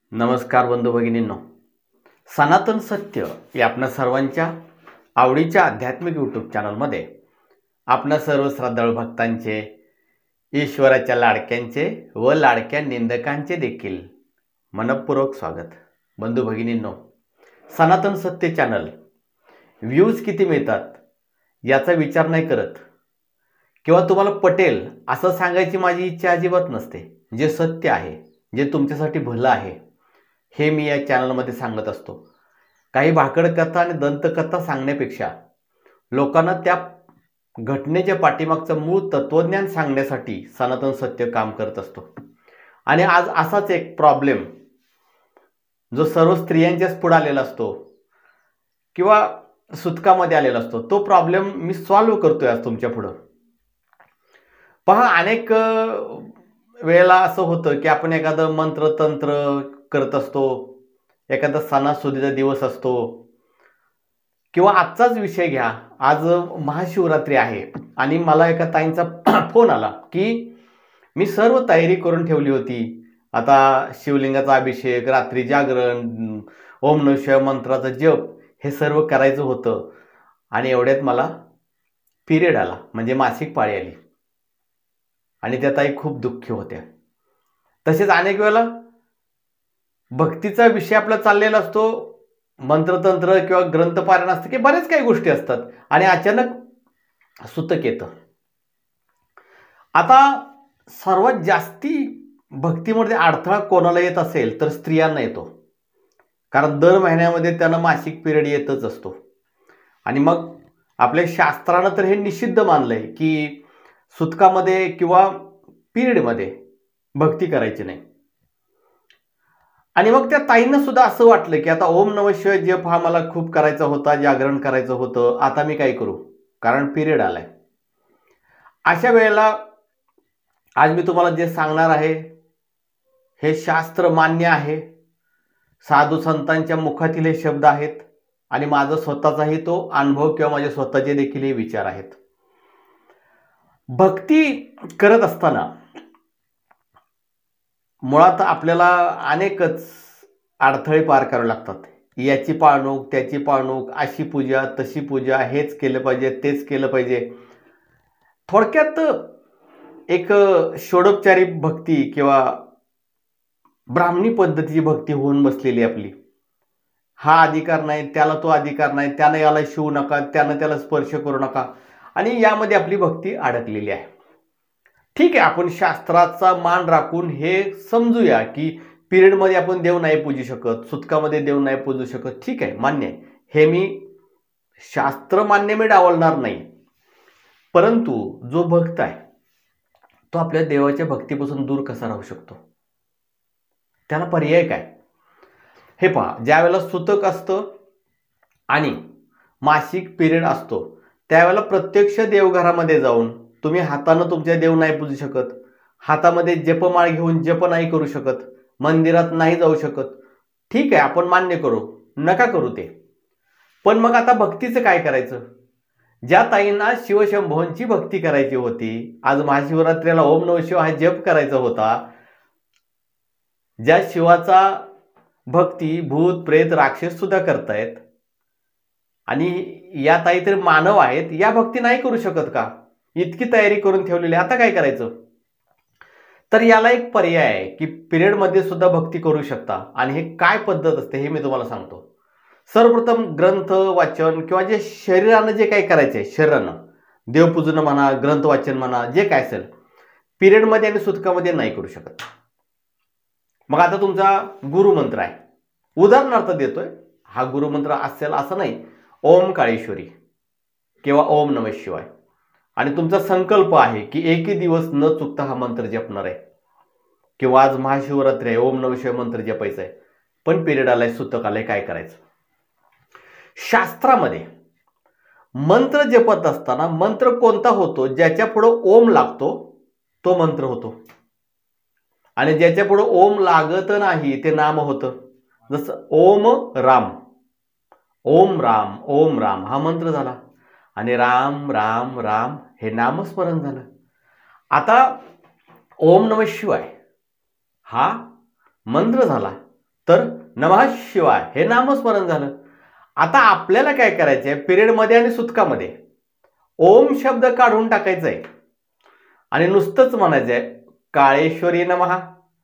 नमस्कार बंधू भगिनींनो, सनातन सत्य या आपल्या सर्वांच्या आवडीच्या आध्यात्मिक यूट्यूब चॅनलमध्ये आपल्या सर्व श्रद्धाळू भक्तांचे, ईश्वराच्या लाडक्यांचे व लाडक्या निंदकांचे देखील मनपूर्वक स्वागत। बंधू भगिनींनो, सनातन सत्य चॅनल व्ह्यूज किती मिळतात याचा विचार नाही करत किंवा तुम्हाला पटेल असं सांगायची माझी इच्छा अजिबात नसते। जे सत्य आहे, जे तुमच्यासाठी भलं आहे, हे मी या चॅनलमध्ये सांगत असतो। काही भाकड कथा आणि दंतकथा सांगण्यापेक्षा लोकांना त्या घटनेच्या पाठीमागचं मूळ तत्वज्ञान सांगण्यासाठी सनातन सत्य काम करत असतो। आणि आज असाच एक प्रॉब्लेम जो सर्व स्त्रियांच्याच पुढे आलेला असतो किंवा सुतकामध्ये आलेला असतो, तो प्रॉब्लेम मी सॉल्व्ह करतोय आज तुमच्या पुढे। पहा, अनेक वेळेला असं होतं की आपण एखादं मंत्र तंत्र करत असतो, एखादा सणासुदीचा दिवस असतो किंवा आजचाच विषय घ्या, आज महाशिवरात्री आहे आणि मला एका ताईंचा फोन आला की मी सर्व तयारी करून ठेवली होती, आता शिवलिंगाचा अभिषेक, रात्री जागरण, ओम नमः शिवाय मंत्राचा जप हे सर्व करायचं होतं आणि एवढ्यात मला पिरियड आला, म्हणजे मासिक पाळी आली आणि त्या ताई खूप दुःखी होत्या। तसेच अनेक वेळेला भक्तीचा विषय आपला चाललेला असतो, मंत्रतंत्र किंवा ग्रंथपारायण असतं की बरेच काही गोष्टी असतात आणि अचानक सुतक येतं। आता सर्वात जास्ती भक्तीमध्ये अडथळा कोणाला येत असेल तर स्त्रियांना येतो, कारण दर महिन्यामध्ये त्यांना मासिक पिरियड येतच असतो। आणि मग आपल्या शास्त्रानं तर हे निषिद्ध मानलंय की सुतकामध्ये किंवा पिरियडमध्ये भक्ती करायची नाही। आणि मग त्या ताईंना सुद्धा असं वाटलं की आता ओम नमः शिवाय जप हा मला खूप करायचा होता, जागरण करायचं होतं, आता मी काय करू, कारण पिरियड आलाय। अशा वेळेला आज मी तुम्हाला जे सांगणार आहे हे शास्त्र मान्य आहे, साधू संतांच्या मुखातील हे शब्द आहेत आणि माझा स्वतःचाही तो अनुभव किंवा माझे स्वतःचे देखील हे विचार आहेत। भक्ती करत असताना मुळात आपल्याला अनेकच अडथळे पार करावे लागतात। याची पाळणूक, त्याची पाळणूक, अशी पूजा, तशी पूजा, हेच केलं पाहिजे, तेच केलं पाहिजे। थोडक्यात एक षोडोपचारी भक्ती किंवा ब्राह्मणी पद्धतीची भक्ती होऊन बसलेली आपली। हा अधिकार नाही, त्याला तो अधिकार नाही, त्यानं याला शिवू नका, त्यानं त्याला स्पर्श करू नका, आणि यामध्ये आपली भक्ती अडकलेली आहे। ठीक आहे, आपण शास्त्राचा मान राखून हे समजूया की पिरियडमध्ये आपण देव नाही पूजू शकत, सुतकामध्ये देव नाही पूजू शकत, ठीक आहे, मान्य आहे, हे मी शास्त्र मान्य मी डावलणार नाही। परंतु जो भक्त आहे तो आपल्या देवाच्या भक्तीपासून दूर कसा राहू शकतो, त्याला पर्याय काय? हे पहा, ज्या वेळेला सुतक असतं आणि मासिक पिरियड असतो त्यावेळेला प्रत्यक्ष देवघरामध्ये जाऊन तुम्ही हातानं तुमच्या देव नाही पूजू शकत, हातामध्ये जपमाळ घेऊन जप नाही करू शकत, मंदिरात नाही जाऊ शकत। ठीक आहे, आपण मान्य करू, नका करू ते, पण मग आता भक्तीचं काय करायचं? ज्या ताईंना शिवशंभोंची भक्ती करायची होती, आज महाशिवरात्रीला ओम नमः शिवाय जप करायचा होता, ज्या शिवाचा भक्ती भूत प्रेत राक्षस सुद्धा करतायत आणि या ताई तर मानव आहेत, या भक्ती नाही करू शकत का? इतकी तयारी करून ठेवलेली, आता काय करायचं? तर याला एक पर्याय आहे की पिरियडमध्ये सुद्धा भक्ती करू शकता, आणि हे काय पद्धत असते हे मी तुम्हाला सांगतो। सर्वप्रथम ग्रंथ वाचन किंवा जे शरीरानं जे काही करायचंय, शरीरानं देवपूजन म्हणा, ग्रंथ वाचन म्हणा, जे काय असेल, पिरियडमध्ये आणि सुतकामध्ये नाही करू शकत। मग आता तुमचा गुरुमंत्र आहे, उदाहरणार्थ देतोय, हा गुरुमंत्र असेल असं नाही, ओम काळेश्वरी किंवा ओम नमः शिवाय, आणि तुमचा संकल्प आहे की एकही दिवस न चुकता हा मंत्र जपणार आहे, किंवा आज महाशिवरात्री आहे, ओम नमः शिवाय मंत्र जपायचा आहे, पण पिरियड आलाय, सुतक आलाय, काय करायचं? शास्त्रामध्ये मंत्र जपत असताना मंत्र कोणता होतो? ज्याच्या पुढे ओम लागतो तो मंत्र होतो, आणि ज्याच्या पुढे ओम लागत नाही ते नाम होतं। जसं ओम राम, ओम राम, ओम राम हा मंत्र झाला, आणि राम राम राम हे नामस्मरण झालं। आता ओम नमः शिवाय हा मंत्र झाला, तर नमः शिवाय हे नामस्मरण झालं. आता आपल्याला काय करायचंय, पिरियडमध्ये आणि सुतकामध्ये ओम शब्द काढून टाकायचा आहे आणि नुसतंच म्हणायचंय काळेश्वरी नमः,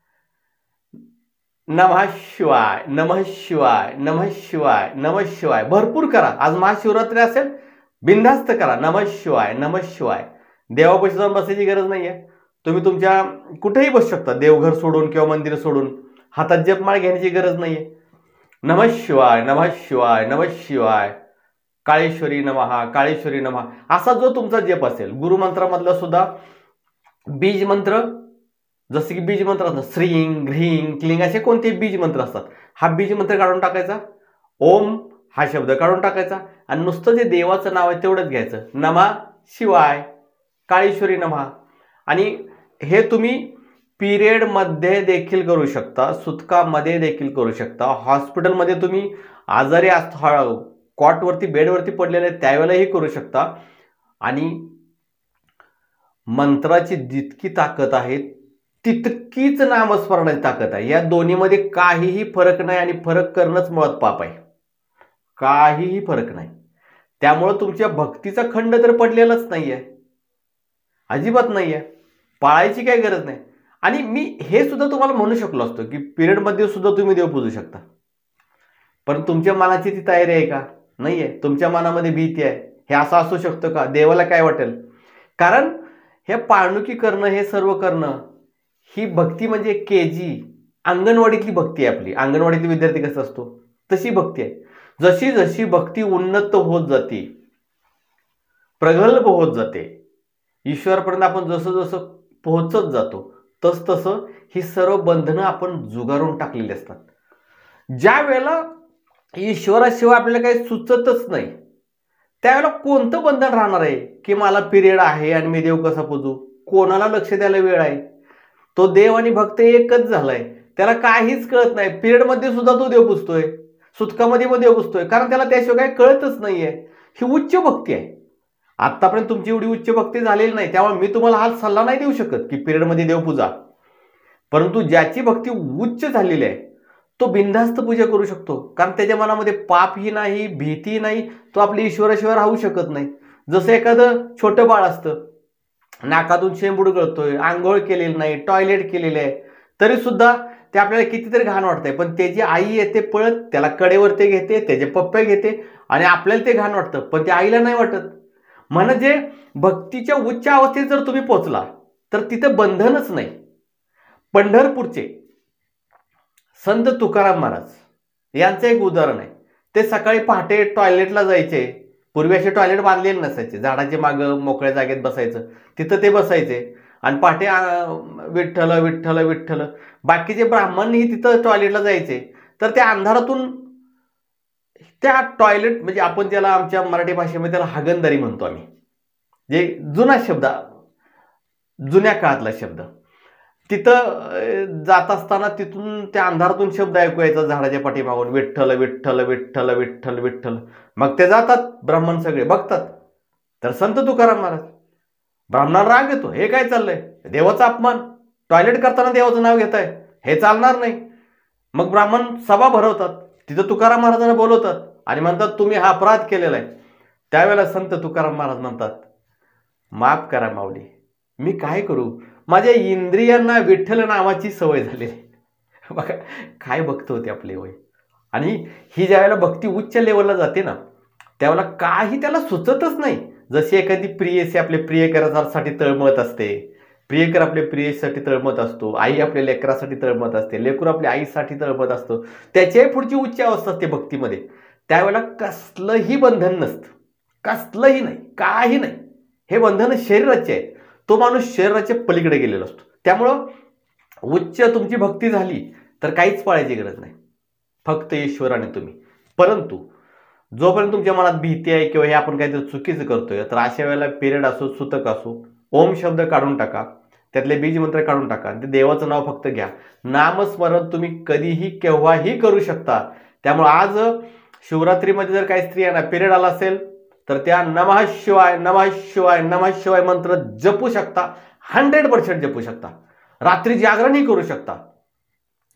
नमः शिवाय, नमः शिवाय, नमः शिवाय, नमः शिवाय. भरपूर करा. आज महाशिवरात्री असेल, बिनधास्त करा. नमः शिवाय, नमः शिवाय. देवापाशी जाऊन बसायची गरज नाहीये. तुम्ही तुमच्या कुठेही बसू शकता, देवघर सोडून किंवा मंदिर सोडून. हातात जपमाळ घेण्याची गरज नाहीये. नमः शिवाय, नमः शिवाय, नमः शिवाय, काळेश्वरी नमः, काळेश्वरी नमः. असा जो तुमचा जप असेल, गुरुमंत्रामधला सुद्धा बीज मंत्र, जसे की बीज मंत्र असतात, श्रींग, ह्रींग, क्लिंग असे कोणतेही बीज मंत्र असतात. हा बीज मंत्र काढून टाकायचा, ओम हा शब्द काढून टाकायचा आणि नुसतं जे देवाचं नाव आहे तेवढंच घ्यायचं. नमः शिवाय, काळेश्वरी नमः. आणि हे तुम्ही पिरियडमध्ये देखील करू शकता, सुतकामध्ये देखील करू शकता, हॉस्पिटलमध्ये तुम्ही आजारी कॉटवरती बेडवरती पडलेले त्यावेळेलाही करू शकता. आणि मंत्राची जितकी ताकद आहे तितकीच नामस्मरणाची ताकद आहे. या दोन्हीमध्ये काहीही फरक नाही आणि फरक करणंच मुळात पाप आहे. काहीही फरक नाही. त्यामुळे तुमच्या भक्तीचा खंड तर पडलेलाच नाहीये, अजिबात नाहीये. पाळायची काही गरज नाही. आणि मी हे सुद्धा तुम्हाला म्हणू शकलो असतो की पिरियडमध्ये सुद्धा तुम्ही देव पूजू शकता, पण तुमच्या मनाची ती तयारी आहे का? नाहीये. तुमच्या मनामध्ये भीती आहे. हे असं असू शकतं का? देवाला काय वाटेल? कारण हे पाळणुकी करणं, हे सर्व करणं, ही भक्ती म्हणजे केजी अंगणवाडीतली भक्ती आहे आपली. अंगणवाडीतले विद्यार्थी कसं असतो तशी भक्ती आहे. जशी जशी भक्ती उन्नत होत जाते, प्रगल्भ होत जाते, ईश्वरापर्यंत आपण जसं जसं पोहोचत जातो तस तसं ही सर्व बंधनं आपण जुगारून टाकलेली असतात. ज्या वेळेला ईश्वराशिवाय आपल्याला काही सुचतच नाही त्यावेळेला कोणतं बंधन राहणार आहे की मला पिरियड आहे आणि मी देव कसा पूजू? कोणाला लक्ष द्यायला वेळ आहे? तो देव आणि भक्त एकच झालाय. त्याला काहीच कळत नाही. पिरियडमध्ये सुद्धा तो देव पुजतोय, सुतकामध्ये पण देव पुजतोय, कारण त्याला त्याशिवाय काही कळतच नाहीये. ही उच्च भक्ती आहे. आतापर्यंत तुमची एवढी उच्च भक्ती झालेली नाही, त्यामुळे मी तुम्हाला हा सल्ला नाही देऊ शकत की पिरियडमध्ये देव पूजा. परंतु ज्याची भक्ती उच्च झालेली आहे तो बिनधास्त पूजा करू शकतो, कारण त्याच्या मनामध्ये पापही नाही, भीती नाही. तो आपल्या ईश्वराशिवाय राहू शकत नाही. जसं एखादं छोटं बाळ असतं, नाकातून शेंबूड गळतोय, आंघोळ केलेली नाही, टॉयलेट केलेलं आहे, तरी सुद्धा ते आपल्याला कितीतरी घाण वाटतंय, पण त्याची आई येते पळत, त्याला कडेवर ते घेते, त्याचे पप्पे घेते आणि आपल्याला ते घाण वाटतं, पण त्या आईला नाही वाटत. म्हणजे भक्तीच्या उच्च अवस्थेत जर तुम्ही पोहोचला तर तिथं बंधनच नाही. पंढरपूरचे संत तुकाराम महाराज यांचं एक उदाहरण आहे. ते सकाळी पहाटे टॉयलेटला जायचे. पूर्वी असे टॉयलेट बांधलेले नसायचे, झाडाचे मागं मोकळ्या जागेत बसायचं, तिथं ते बसायचे आणि पहाटे विठ्ठल विठ्ठल विठ्ठल. बाकीचे ब्राह्मणही तिथं टॉयलेटला जायचे. तर त्या अंधारातून त्या टॉयलेट, म्हणजे आपण त्याला आमच्या मराठी भाषेमध्ये त्याला हागणदारी म्हणतो आम्ही, जे जुना शब्द, जुन्या काळातला शब्द. तिथं जात असताना तिथून त्या अंधारातून शब्द ऐकू यायचा झाडाच्या पाठीमागून, विठ्ठल विठ्ठल विठ्ठल विठ्ठल विठ्ठल. मग ते जातात, ब्राह्मण सगळे बघतात. तर संत तुकाराम महाराज, ब्राह्मणाला राग येतो, हे काय चाललंय? देवाचा अपमान, टॉयलेट करताना देवाचं नाव घेत आहे, हे चालणार नाही. मग ब्राह्मण सभा भरवतात, तिथं तुकाराम महाराजांना बोलवतात आणि म्हणतात तुम्ही हा अपराध केलेला आहे. त्यावेळेला संत तुकाराम महाराज म्हणतात, माफ करा माऊली, मी काय करू, माझ्या इंद्रियांना विठ्ठल नावाची सवय झाली. बघा काय भक्त होते आपले वय. आणि ही ज्या वेळेला भक्ती उच्च लेवलला जाते ना, त्यावेळेला काही त्याला सुचतच नाही. जशी एखादी प्रियसी आपले प्रियकरासाठी तळमळत असते, प्रियकर आपल्या प्रियसाठी तळमत असतो, आई आपल्या लेकरासाठी तळमत असते, लेकरू आपल्या आईसाठी तळमत असतो. त्याच्याही पुढची उच्च अवस्था असते भक्तीमध्ये. त्यावेळेला कसलंही बंधन नसतं, कसलंही नाही, काही नाही. हे बंधन शरीराचे आहेत. तो माणूस शरीराच्या पलीकडे गेलेला असतो. त्यामुळं उच्च तुमची भक्ती झाली तर काहीच पाळायची गरज नाही, फक्त ईश्वर आणि तुम्ही. परंतु जोपर्यंत तुमच्या मनात भीती आहे किंवा हे आपण काहीतरी चुकीचं करतोय, तर अशा वेळेला पिरियड असो, सुतक असो, ओम शब्द काढून टाका, त्यातले बीज मंत्र काढून टाका, ते देवाचं नाव फक्त घ्या. नामस्मरण तुम्ही कधीही केव्हाही करू शकता. त्यामुळे आज शिवरात्रीमध्ये जर काही स्त्रियांना पिरियड आला असेल तर त्या नमः शिवाय नमः शिवाय नमः शिवाय मंत्र जपू शकता, 100% जपू शकता. रात्री जागरणही करू शकता.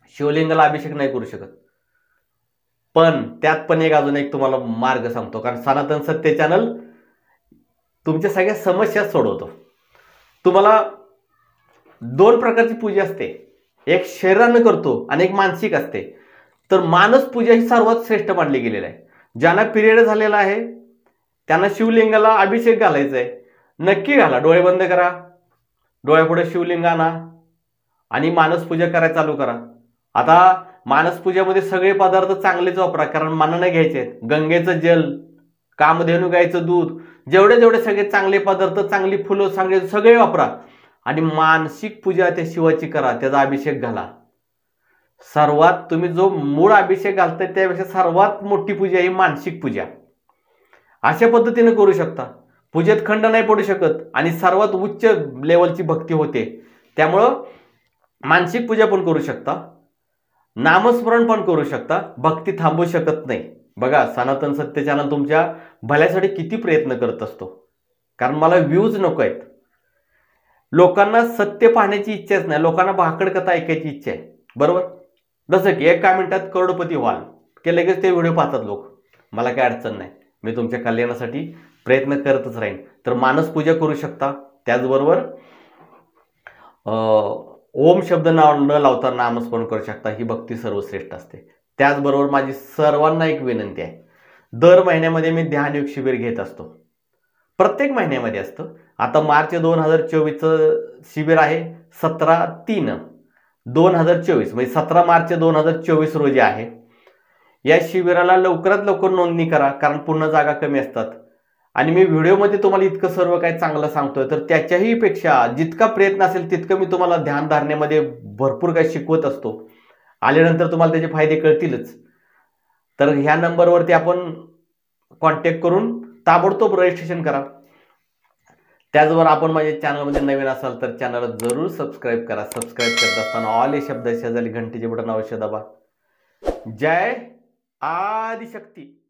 शिवलिंगाला अभिषेक नाही करू शकत. पण त्यात पण अजून एक तुम्हाला मार्ग सांगतो, कारण सनातन सत्य चॅनल तुमच्या सगळ्या समस्या सोडवतो. तुम्हाला 2 प्रकारची पूजा असते, एक शरीरानं करतो आणि एक मानसिक असते. तर मानस पूजा ही सर्वात श्रेष्ठ मानली गेलेली आहे. ज्यांना पिरियड झालेला आहे त्यांना शिवलिंगाला अभिषेक घालायचा आहे, नक्की घाला. डोळे बंद करा, डोळ्यापुढे शिवलिंग आणा आणि मानस पूजा करायला चालू करा. आता मानस पूजेमध्ये सगळे पदार्थ चांगलेच वापरा, कारण मनाने घ्यायचे आहेत. गंगेचं जल, कामधेनू गायचं दूध, जेवढे सगळे चांगले पदार्थ, चांगली फुलं, सगळे वापरा आणि मानसिक पूजा त्या शिवाची करा, त्याचा अभिषेक घाला. सर्वात तुम्ही जो मूळ अभिषेक घालताय त्यापेक्षा सर्वात मोठी पूजा ही मानसिक पूजा. अशा पद्धतीने करू शकता. पूजेत खंड नाही पडू शकत आणि सर्वात उच्च लेवलची भक्ती होते. त्यामुळं मानसिक पूजा पण करू शकता, नामस्मरण पण करू शकता, भक्ती थांबू शकत नाही. बघा, सनातन सत्य चॅनल तुमच्या भल्यासाठी किती प्रयत्न करत असतो, कारण मला व्ह्यूज नको आहेत. लोकांना सत्य पाहण्याची इच्छाच नाही, लोकांना भाकड कथा ऐकायची इच्छा आहे. बरोबर, जसं की 1 मिनिटात करोडपती व्हाल की लगेच ते व्हिडिओ पाहतात लोक. मला काही अडचण नाही, मी तुमच्या कल्याणासाठी प्रयत्न करतच राहीन. तर मानस पूजा करू शकता. त्याचबरोबर ओम शब्द न लावता नामस्मरण करू शकता. ही भक्ती सर्वश्रेष्ठ असते. त्याचबरोबर माझी सर्वांना एक विनंती आहे, दर महिन्यामध्ये मी ध्यानयोग शिबिर घेत असतो. प्रत्येक महिन्यामध्ये असतं. आता मार्च 2024चं शिबिर आहे 17/3/2024, म्हणजे 17 मार्च 2024 रोजी आहे. या शिबिराला लवकरात लवकर नोंदणी करा, कारण पूर्ण जागा कमी असतात. आणि मी व्हिडिओमध्ये तुम्हाला इतकं सर्व काही चांगलं सांगतोय, तर त्याच्याही पेक्षा जितका प्रयत्न असेल तितकं मी तुम्हाला ध्यान धारणेमध्ये भरपूर काही शिकवत असतो. आल्यानंतर तुम्हाला त्याचे फायदे कळतीलच. तर ह्या नंबरवरती आपण कॉन्टॅक्ट करून ताबडतोब रजिस्ट्रेशन करा. त्याचबरोबर आपण माझ्या चॅनलमध्ये नवीन असाल तर चॅनलला जरूर सबस्क्राईब करा. सबस्क्राईब करत असताना ऑल या शब्द शेजारी घंटेचे बटन अवश्य दाबा. जय आदिशक्ती.